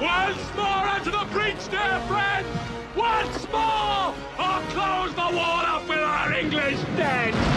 Once more into the breach, dear friend! Once more! Or close the wall up with our English dead!